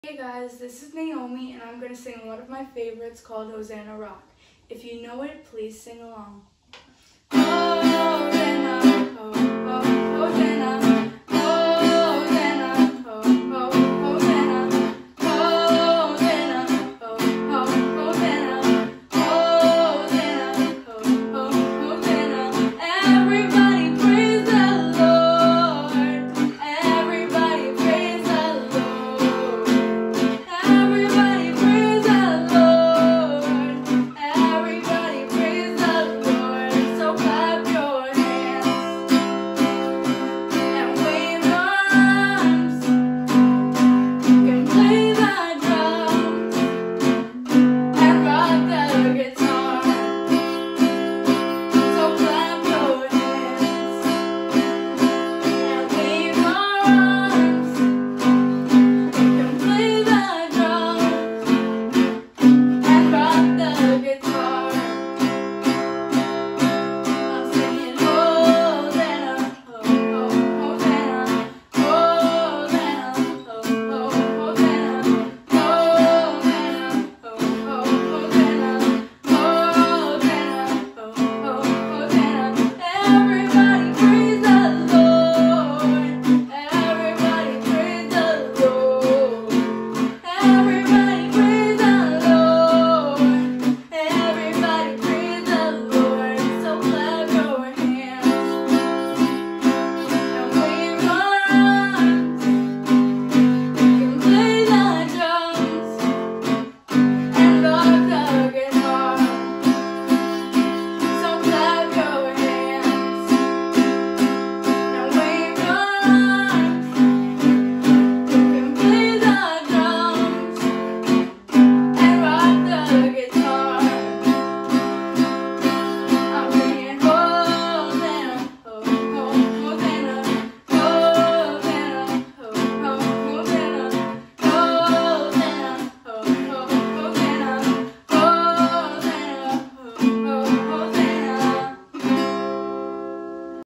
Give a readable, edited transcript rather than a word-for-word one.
Hey guys, this is Naomi and I'm going to sing one of my favorites called Hosanna Rock. If you know it, please sing along. Oh,